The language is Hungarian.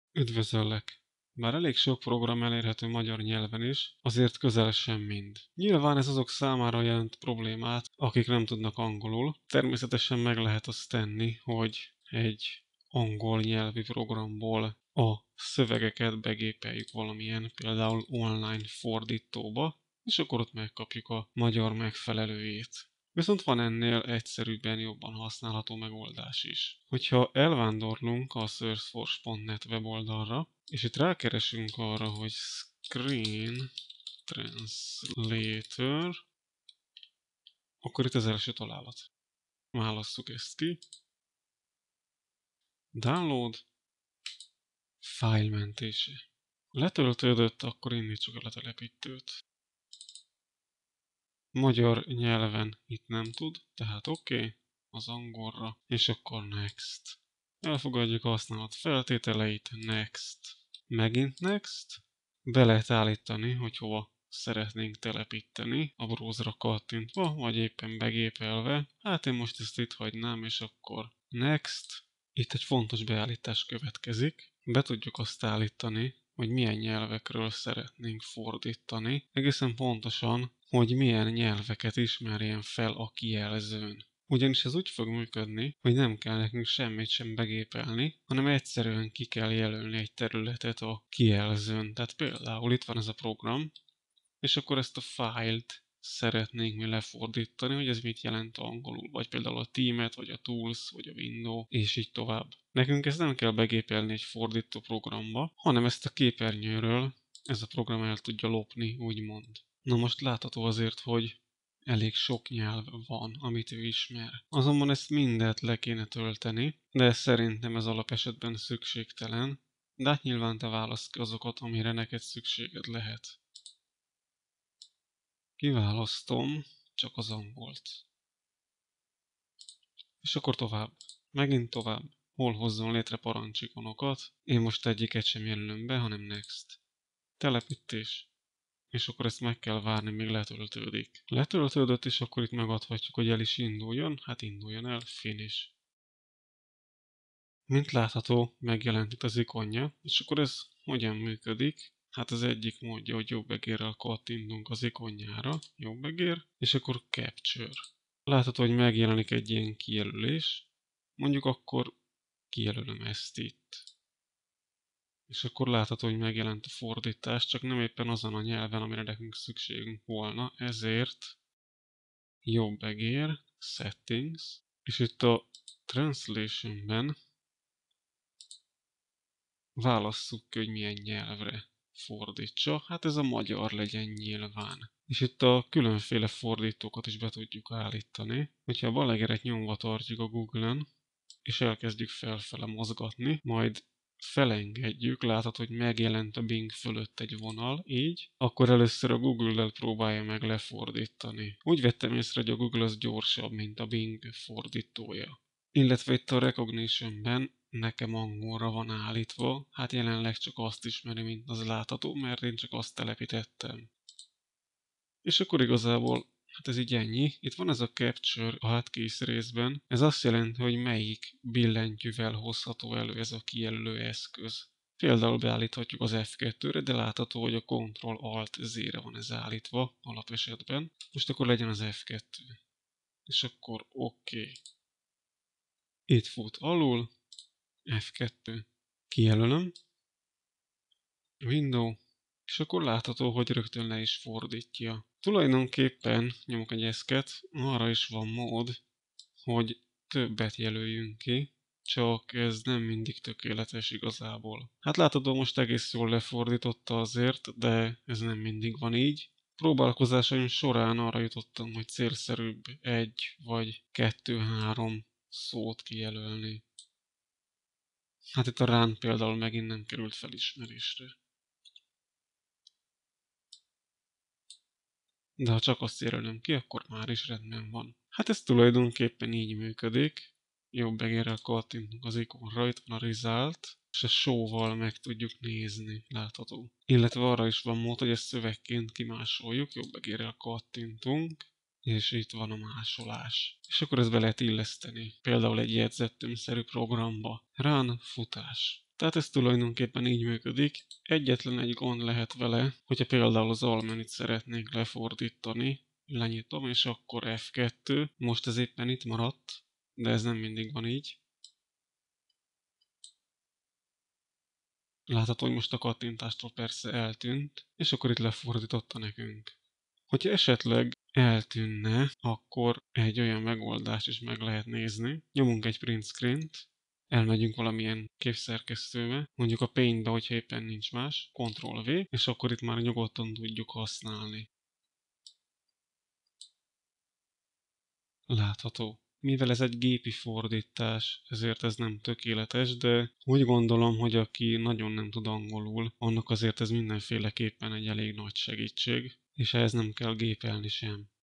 Üdvözöllek! Bár elég sok program elérhető magyar nyelven is, azért közel sem mind. Nyilván ez azok számára jelent problémát, akik nem tudnak angolul. Természetesen meg lehet azt tenni, hogy egy angol nyelvi programból a szövegeket begépeljük valamilyen, például online fordítóba, és akkor ott megkapjuk a magyar megfelelőjét. Viszont van ennél egyszerűbben jobban használható megoldás is. Hogyha elvándorlunk a sourceforce.net weboldalra, és itt rákeresünk arra, hogy Screen Translator, akkor itt az első találat. Válasszuk ezt ki. Download. File mentése. Letöltődött, akkor indítsuk a letelepítőt. Magyar nyelven itt nem tud, tehát oké, az angolra, és akkor next. Elfogadjuk a használat feltételeit, next. Megint next. Be lehet állítani, hogy hova szeretnénk telepíteni, a browserra kattintva, vagy éppen begépelve. Hát én most ezt itt hagynám, és akkor next. Itt egy fontos beállítás következik. Be tudjuk azt állítani, hogy milyen nyelvekről szeretnénk fordítani, egészen pontosan, hogy milyen nyelveket ismerjen fel a kijelzőn. Ugyanis ez úgy fog működni, hogy nem kell nekünk semmit sem begépelni, hanem egyszerűen ki kell jelölni egy területet a kijelzőn. Tehát például itt van ez a program, és akkor ezt a fájlt szeretnénk mi lefordítani, hogy ez mit jelent angolul, vagy például a Team-et, vagy a Tools, vagy a Window, és így tovább. Nekünk ezt nem kell begépelni egy fordító programba, hanem ezt a képernyőről ez a program el tudja lopni, úgymond. Na most látható azért, hogy elég sok nyelv van, amit ő ismer. Azonban ezt mindet le kéne tölteni, de szerintem ez alapesetben szükségtelen, de hát nyilván te válaszd ki azokat, amire neked szükséged lehet. Kiválasztom csak az angolt. És akkor tovább. Megint tovább. Hol hozzon létre parancsikonokat. Én most egyiket sem jelölöm be, hanem next. Telepítés. És akkor ezt meg kell várni, míg letöltődik. Letöltődött, és akkor itt megadhatjuk, hogy el is induljon. Hát induljon el. Finish. Mint látható, megjelent itt az ikonja. És akkor ez hogyan működik? Hát az egyik módja, hogy jobbegérrel kattintunk az ikonjára, jobbegér, és akkor Capture. Látható, hogy megjelenik egy ilyen kijelölés, mondjuk akkor kijelölöm ezt itt. És akkor látható, hogy megjelent a fordítás, csak nem éppen azon a nyelven, amire nekünk szükségünk volna, ezért jobbegér, Settings, és itt a Translationben válasszuk ki, hogy milyen nyelvre fordítsa. Hát ez a magyar legyen nyilván. És itt a különféle fordítókat is be tudjuk állítani. Hogyha a balegeret nyomva tartjuk a Google-en, és elkezdjük felfele mozgatni, majd felengedjük, látható, hogy megjelent a Bing fölött egy vonal, így, akkor először a Google-lel próbálja meg lefordítani. Úgy vettem észre, hogy a Google az gyorsabb, mint a Bing fordítója. Illetve itt a Recognition-ben nekem angolra van állítva, hát jelenleg csak azt ismeri, mint az látható, mert én csak azt telepítettem. És akkor igazából, hát ez így ennyi. Itt van ez a Capture a hotkeys részben. Ez azt jelenti, hogy melyik billentyűvel hozható elő ez a kijelölő eszköz. Például beállíthatjuk az F2-re, de látható, hogy a Ctrl-Alt-Z-re van ez állítva alapesetben. Most akkor legyen az F2. És akkor oké. Itt fut alul. F2. Kijelölöm. Window. És akkor látható, hogy rögtön le is fordítja. Tulajdonképpen nyomok egy eszket, arra is van mód, hogy többet jelöljünk ki, csak ez nem mindig tökéletes igazából. Hát látható, most egész jól lefordította azért, de ez nem mindig van így. Próbálkozásaim során arra jutottam, hogy célszerűbb egy vagy kettő-három szót kijelölni. Hát itt a run például megint nem került felismerésre. De ha csak azt jelölöm ki, akkor már is rendben van. Hát ez tulajdonképpen így működik. Jobb egérrel kattintunk az ikonra, itt van a result, és a show-val meg tudjuk nézni, látható. Illetve arra is van mód, hogy ezt szövegként kimásoljuk, jobb egérrel kattintunk, és itt van a másolás. És akkor ezt be lehet illeszteni, például egy jegyzettömbszerű programba. Run, futás. Tehát ez tulajdonképpen így működik. Egyetlen egy gond lehet vele, hogyha például az almenüt szeretnék lefordítani, lenyitom, és akkor F2. Most ez éppen itt maradt, de ez nem mindig van így. Látható, hogy most a kattintástól persze eltűnt, és akkor itt lefordította nekünk. Hogyha esetleg eltűnne, akkor egy olyan megoldást is meg lehet nézni. Nyomunk egy print screen-t, elmegyünk valamilyen képszerkesztőbe, mondjuk a Paint-be, hogyha éppen nincs más, Ctrl-V, és akkor itt már nyugodtan tudjuk használni. Látható. Mivel ez egy gépi fordítás, ezért ez nem tökéletes, de úgy gondolom, hogy aki nagyon nem tud angolul, annak azért ez mindenféleképpen egy elég nagy segítség, és ehhez nem kell gépelni sem.